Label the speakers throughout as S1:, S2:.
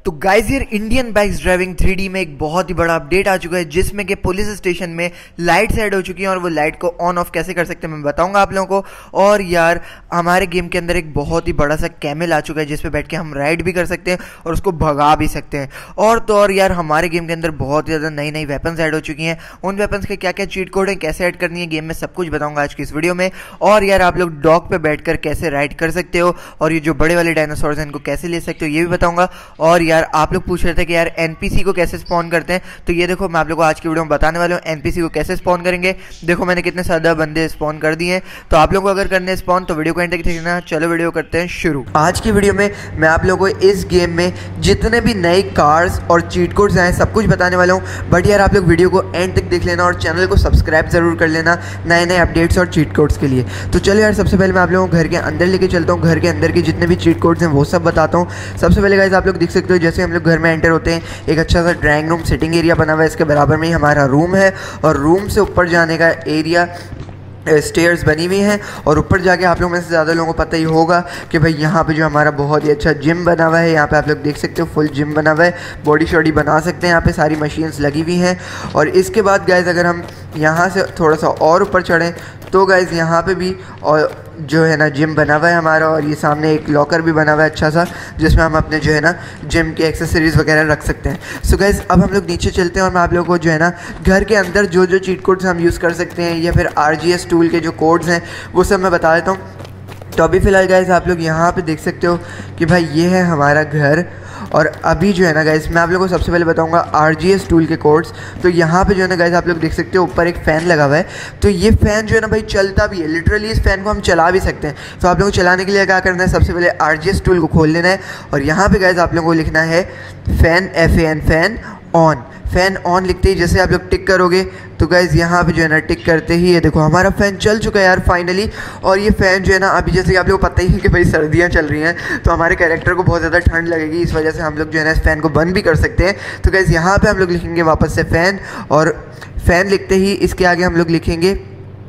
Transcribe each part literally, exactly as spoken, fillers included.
S1: तो गाइस यार Indian bikes driving three D में एक बहुत ही बड़ा अपडेट आ चुका है जिसमें कि पुलिस स्टेशन में लाइट्स ऐड हो चुकी हैं और वो लाइट को ऑन ऑफ कैसे कर सकते हैं मैं बताऊंगा आप लोगों को। और यार हमारे गेम के अंदर एक बहुत ही बड़ा सा कैमल आ चुका है जिस पे बैठ के हम राइड भी कर सकते हैं और उसको भगा भी सकते हैं। और तो और यार हमारे गेम के अंदर बहुत ही ज़्यादा नई नई वेपन्स ऐड हो चुकी हैं। उन वेपन्स के क्या क्या चीट कोड है, कैसे ऐड करनी है गेम में, सब कुछ बताऊंगा आज की इस वीडियो में। और यार आप लोग डॉग पे बैठकर कैसे राइड कर सकते हो और ये जो बड़े वाले डायनासोर्स हैं इनको कैसे ले सकते हो ये भी बताऊंगा। और यार आप लोग पूछ रहे थे कि यार एनपीसी को कैसे स्पॉन करते हैं, तो ये देखो मैं आप लोगों को आज की वीडियो में बताने वाला हूँ एनपीसी को कैसे स्पॉन करेंगे। देखो मैंने कितने सादा बंदे स्पॉन कर दिए हैं, तो आप लोगों को अगर करने स्पॉन तो वीडियो को एंड तक देखना। चलो वीडियो करते हैं शुरू। आज की वीडियो में मैं आप लोगों को इस गेम में जितने भी नए कार्स और चीट कोड्स आए सब कुछ बताने वाला हूँ। बट यार आप लोग वीडियो को एंड तक देख लेना और चैनल को सब्सक्राइब जरूर कर लेना नए नए अपडेट्स और चीट कोड्स के लिए। तो चलो यार सबसे पहले मैं आप लोगों को घर के अंदर लेके चलता हूँ। घर के अंदर के जितने भी चीट कोड्स हैं वो सब बताता हूँ। सबसे पहले गाइस आप लोग देख सकते हो जैसे हम लोग घर में एंटर होते हैं एक अच्छा सा ड्राइंग रूम सिटिंग एरिया बना हुआ है, इसके बराबर में ही हमारा रूम है और रूम से ऊपर जाने का एरिया स्टेयर्स बनी हुई हैं। और ऊपर जाके आप लोगों में से ज़्यादा लोगों को पता ही होगा कि भाई यहाँ पे जो हमारा बहुत ही अच्छा जिम बना हुआ है, यहाँ पे आप लोग देख सकते हो फुल जिम बना हुआ है, बॉडी शॉडी बना सकते हैं, यहाँ पे सारी मशीन्स लगी हुई हैं। और इसके बाद गाइज अगर हम यहाँ से थोड़ा सा और ऊपर चढ़ें तो गाइज यहाँ पे भी और जो है ना जिम बना हुआ है हमारा, और ये सामने एक लॉकर भी बना हुआ है अच्छा सा जिसमें हम अपने जो है ना जिम के एक्सेसरीज़ वगैरह रख सकते हैं। सो गाइज अब हम लोग नीचे चलते हैं और मैं आप लोगों को जो है ना घर के अंदर जो जो चीट कोड्स हम यूज़ कर सकते हैं या फिर आरजीएस टूल के जो कोड्स हैं वो सब मैं बता देता हूँ। तो अभी फ़िलहाल गाइज आप लोग यहाँ पे देख सकते हो कि भाई ये है हमारा घर। और अभी जो है ना गाइज मैं आप लोगों को सबसे पहले बताऊंगा आरजीएस टूल के कोड्स। तो यहाँ पे जो है ना गाइज आप लोग देख सकते हो ऊपर एक फ़ैन लगा हुआ है, तो ये फ़ैन जो है ना भाई चलता भी है, लिटरली इस फ़ैन को हम चला भी सकते हैं। तो आप लोगों को चलाने के लिए क्या करना है, सबसे पहले आरजीएस टूल को खोल लेना है और यहाँ पे गाइज आप लोगों को लिखना है fan F A N fan on. Fan on लिखते ही जैसे आप लोग टिक करोगे तो गाइज़ यहाँ पे जो है ना टिक करते ही ये देखो हमारा फ़ैन चल चुका है यार फाइनली। और ये फ़ैन जो है ना अभी जैसे कि आप लोगों को पता ही है कि भाई सर्दियाँ चल रही हैं तो हमारे कैरेक्टर को बहुत ज़्यादा ठंड लगेगी, इस वजह से हम लोग जो है ना इस फ़ैन को बंद भी कर सकते हैं। तो गाइज़ यहाँ पे हम लोग लिखेंगे वापस से फ़ैन, और फ़ैन लिखते ही इसके आगे हम लोग लिखेंगे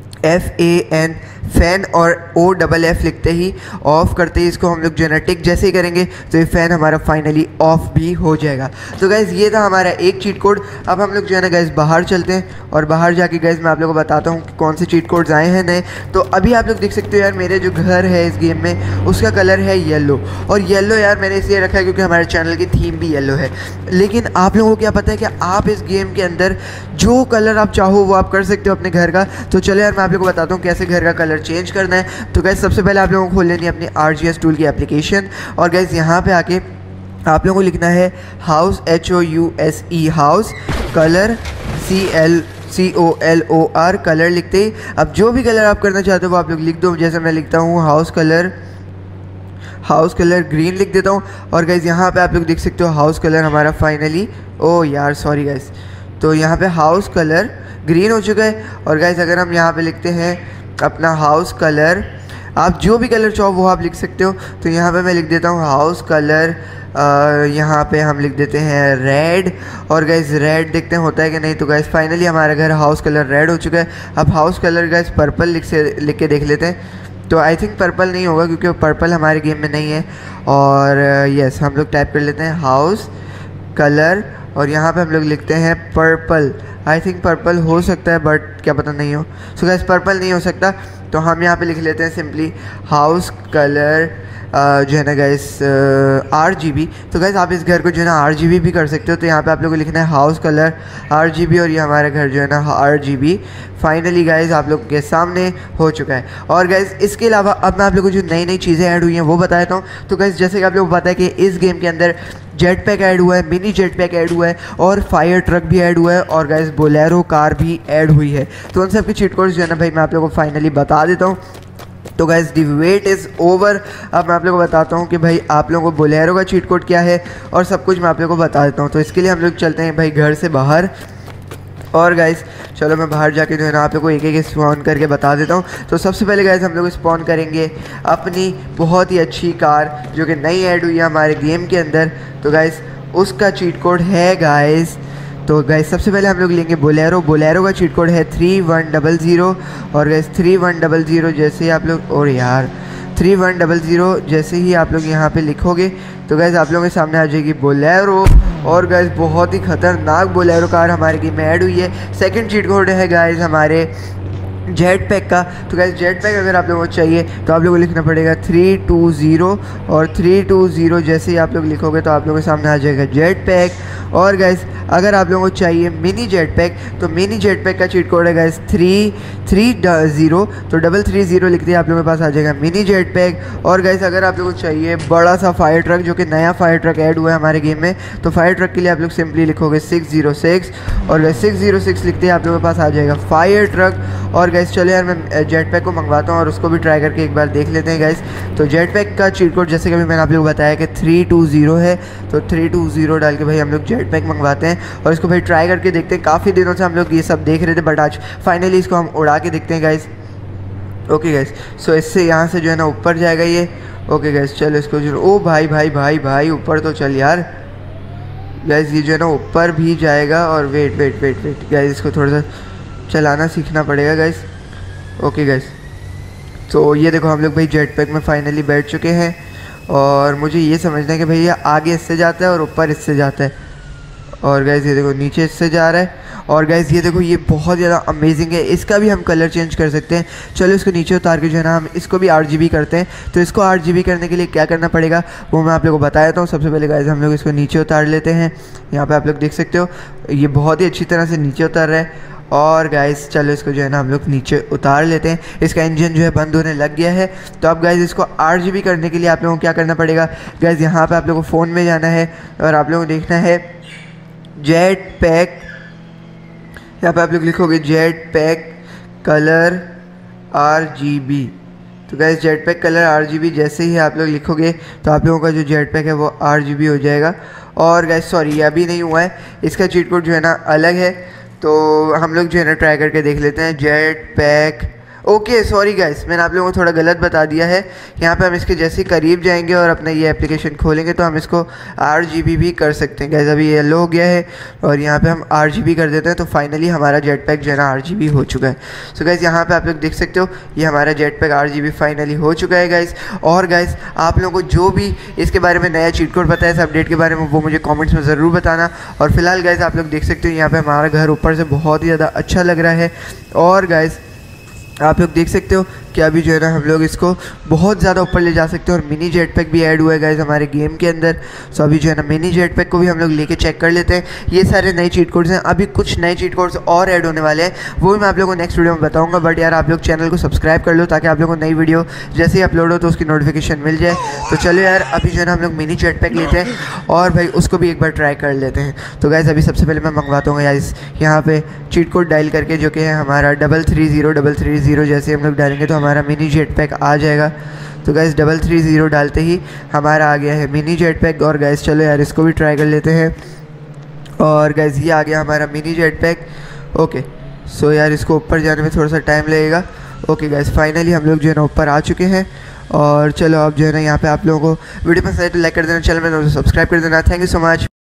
S1: एफ ए एन फ़ैन, और ओ डबल एफ लिखते ही ऑफ़ करते ही इसको हम लोग जो है ना टिक जैसे ही करेंगे तो ये फ़ैन हमारा फाइनली ऑफ़ भी हो जाएगा। तो गाइज़ ये था हमारा एक चीट कोड। अब हम लोग जो है ना गाइज़ बाहर चलते हैं और बाहर जाके गाइज़ मैं आप लोगों को बताता हूँ कि कौन से चीट कोड्स आए हैं नए। तो अभी आप लोग देख सकते हो यार मेरे जो घर है इस गेम में उसका कलर है येलो, और येलो यार मैंने इसलिए रखा है क्योंकि हमारे चैनल की थीम भी येलो है। लेकिन आप लोगों को क्या पता है कि आप इस गेम के अंदर जो कलर आप चाहो वो आप कर सकते हो अपने घर का। तो चलो यार मैं आप लोगों को बताता हूँ कैसे घर का कलर चेंज करना है। तो गाइस सबसे पहले आप लोगों को खोल लेनी है अपनी आरजीएस टूल की एप्लीकेशन, और गाइस यहाँ पे आके आप लोगों को लिखना है house H O U S E house colour C L C O L O R colour लिखते ही अब जो भी कलर आप करना चाहते हो वो आप लोग लिख दो। जैसे मैं लिखता हूँ house colour house colour green लिख देता हूँ। और गाइस यहाँ पे आप लोग देख सकते हो हाउस कलर हमारा फाइनली, ओ यार सॉरी गाइस, तो यहाँ पे हाउस कलर ग्रीन हो चुका है। और गाइस अगर हम यहाँ पे लिखते हैं अपना हाउस कलर, आप जो भी कलर चाहो वो आप लिख सकते हो। तो यहाँ पे मैं लिख देता हूँ हाउस कलर, यहाँ पे हम लिख देते हैं रेड। और गाइस रेड देखते हैं होता है कि नहीं। तो गाइस फाइनली हमारा घर हाउस कलर रेड हो चुका है। अब हाउस कलर गाइस पर्पल लिख से लिख के देख लेते हैं। तो आई थिंक पर्पल नहीं होगा क्योंकि पर्पल हमारे गेम में नहीं है। और यस हम लोग टाइप कर लेते हैं हाउस कलर और यहाँ पे हम लोग लिखते हैं पर्पल। आई थिंक पर्पल हो सकता है बट क्या पता नहीं हो। सो गाइस पर्पल नहीं हो सकता तो हम यहाँ पे लिख लेते हैं सिंपली हाउस कलर जो है ना गाइस आर जी बी। तो गाइस आप इस घर को जो है ना आर जी बी भी कर सकते हो। तो यहाँ पे आप लोगों को लिखना है house colour R G B और ये हमारा घर जो है ना R G B finally guys आप लोग के सामने हो चुका है। और गाइस इसके अलावा अब मैं आप लोगों को जो नई नई चीज़ें ऐड हुई हैं वो बता देता हूँ। तो गाइस जैसे कि आप लोगों को पता है कि इस गेम के अंदर जेट पैक ऐड हुआ है, मिनी जेट पैक ऐड हुआ है और फायर ट्रक भी ऐड हुआ है, और गाइस बोलेरो कार भी ऐड हुई है। तो उन सब के चीट कोड्स जो है ना भाई मैं आप लोगों को फाइनली बता देता हूँ। तो guys the wait is over. अब मैं आप लोगों को बताता हूँ कि भाई आप लोगों को बोलेरो का चीट कोड क्या है और सब कुछ मैं आप लोगों को बता देता हूँ। तो इसके लिए हम लोग चलते हैं भाई घर से बाहर। और गाइस चलो मैं बाहर जाके जो है ना आप लोगों को एक एक स्पॉन करके बता देता हूँ। तो सबसे पहले गाइस हम लोग स्पॉन करेंगे अपनी बहुत ही अच्छी कार जो कि नई ऐड हुई है हमारे गेम के अंदर। तो गाइस उसका चीट कोड है गाइस, तो गाइस सबसे पहले हम लोग लेंगे बोलेरो। बोलेरो का चीट कोड है थ्री वन डबल ज़ीरो। और guys three one double zero जैसे आप लोग, और यार थ्री वन डबल ज़ीरो जैसे ही आप लोग यहाँ पे लिखोगे तो गैस आप लोगों के सामने आ जाएगी बोलेरो। और गैस बहुत ही खतरनाक बोलेरो कार हमारे गेम में ऐड हुई है। सेकंड चीट कोड है गैस हमारे जेट पैक का। तो गैस जेट पैक अगर आप लोगों को चाहिए तो आप लोगों को लिखना पड़ेगा थ्री टू ज़ीरो और थ्री टू ज़ीरो जैसे ही आप लोग लिखोगे तो आप लोगों के सामने आ जाएगा जेट पैक। और गैस अगर आप लोगों को चाहिए मिनी जेट पैक तो मिनी जेट पैक का चीट कोड है गैस थ्री थ्री ज़ीरो, तो डबल थ्री ज़ीरो लिखते हैं आप लोगों के पास आ जाएगा मिनी जेट पैक। और गैस अगर आप लोगों को चाहिए बड़ा सा फायर ट्रक, जो कि नया फायर ट्रक ऐड हुआ है हमारे गेम में, तो फायर ट्रक के लिए आप लोग सिंपली लिखोगे सिक्स ज़ीरो सिक्स और गैस सिक्स ज़ीरो सिक्स लिखते हैं आप लोगों के पास आ जाएगा फायर ट्रक। और गैस चलो यार मैं जेट पैक को मंगवाता हूँ और उसको भी ट्राई करके एक बार देख लेते हैं गैस। तो जेट पैक का चीट कोड जैसे कि अभी मैंने आप लोगों को बताया कि थ्री टू ज़ीरो है, तो थ्री टू ज़ीरो डाल के भाई हम लोग जेट पैक मंगवाते हैं और इसको भाई ट्राई करके देखते हैं। काफ़ी दिनों से हम लोग ये सब देख रहे थे बट आज फाइनली इसको हम उड़ा के देखते हैं गाइस। ओके गाइस, सो इससे यहाँ से जो है ना ऊपर जाएगा ये। ओके गाइस चलो इसको जो, ओ भाई भाई भाई भाई ऊपर तो चल यार गाइस, ये जो है ना ऊपर भी जाएगा। और wait wait wait wait guys, इसको थोड़ा सा चलाना सीखना पड़ेगा गाइस। ओके गाइस, तो ये देखो हम लोग भाई जेट पैक में फाइनली बैठ चुके हैं और मुझे ये समझना है कि भाई ये आगे इससे जाता है और ऊपर इससे जाता है। और गाइस ये देखो नीचे इससे जा रहा है। और गाइस ये देखो ये बहुत ज़्यादा अमेजिंग है, इसका भी हम कलर चेंज कर सकते हैं। चलो इसको नीचे उतार के जो है ना हम इसको भी आठ जी बी करते हैं। तो इसको आठ जी बी करने के लिए क्या करना पड़ेगा वो मैं आप लोगों को बता देता हूँ। सबसे पहले गाइस हम लोग इसको नीचे उतार लेते हैं। यहाँ पे आप लोग देख सकते हो ये बहुत ही अच्छी तरह से नीचे उतार रहा है। और गाइस चलो इसको जो है ना हम लोग नीचे उतार लेते हैं। इसका इंजन जो है बंद होने लग गया है। तो अब गाइस इसको आठ जी बी करने के लिए आप लोगों को क्या करना पड़ेगा गाइस, यहाँ पे आप लोगों को फ़ोन में जाना है और आप लोगों को देखना है जेट पैक। यहाँ पे आप लोग लिखोगे jet pack colour R G B. तो guys jet pack colour R G B जैसे ही आप लोग लिखोगे तो आप लोगों का जो जेट पैक है वो आर जी बी हो जाएगा। और गाइस सॉरी ये अभी नहीं हुआ है, इसका चीट कोड जो है ना अलग है। तो हम लोग जो है ना ट्राई करके देख लेते हैं jet pack. Okay sorry guys, मैंने आप लोगों को थोड़ा गलत बता दिया है। यहाँ पे हम इसके जैसे करीब जाएंगे और अपना ये एप्लीकेशन खोलेंगे तो हम इसको आर जी बी भी कर सकते हैं। गाइस अभी ये येलो हो गया है और यहाँ पे हम आर जी बी कर देते हैं तो फाइनली हमारा जेट पैक जो है ना आर जी बी हो चुका है। सो गाइस यहाँ पे आप लोग देख सकते हो ये हमारा jet pack R G B finally हो चुका है गाइस। और गाइस आप लोगों को जो भी इसके बारे में नया चीट कोड पता है इस अपडेट के बारे में वो मुझे कॉमेंट्स में ज़रूर बताना। और फिलहाल गाइस आप लोग देख सकते हो यहाँ पर हमारा घर ऊपर से बहुत ही ज़्यादा अच्छा लग रहा है। और गाइस आप लोग देख सकते हो कि अभी जो है ना हम लोग इसको बहुत ज़्यादा ऊपर ले जा सकते हैं और मिनी जेट पैक भी ऐड हुआ है गाइस हमारे गेम के अंदर। सो अभी जो है ना मिनी जेट पैक को भी हम लोग लेके चेक कर लेते हैं। ये सारे नए चीट कोड्स हैं, अभी कुछ नए चीट कोड्स और ऐड होने वाले हैं, वो भी मैं आप लोगों को नेक्स्ट वीडियो में बताऊंगा। बट यार आप लोग चैनल को सब्सक्राइब कर लो ताकि आप लोगों को नई वीडियो जैसे ही अपलोड हो तो उसकी नोटिफिकेशन मिल जाए। तो चलो यार अभी जो है ना हम लोग मिनी जेट पैक लेते हैं और भाई उसको भी एक बार ट्राई कर लेते हैं। तो गाइस अभी सबसे पहले मैं मंगवाता हूँ गाइस यहाँ पे चीट कोड डायल करके, जो कि है हमारा double three zero double three zero. जैसे हम लोग डालेंगे तो हमारा मिनी जेट पैक आ जाएगा। तो गाइस डबल थ्री ज़ीरो डालते ही हमारा आ गया है मिनी जेट पैक। और गाइस चलो यार इसको भी ट्राई कर लेते हैं। और गाइस ये आ गया हमारा mini jet pack. Okay so यार इसको ऊपर जाने में थोड़ा सा टाइम लगेगा। ओके गाइस फाइनली हम लोग जो है ना ऊपर आ चुके हैं। और चलो अब जो है ना यहाँ पे आप लोगों को वीडियो पसंद आए तो लाइक कर देना, चैनल में सब्सक्राइब कर देना। Thank you so much.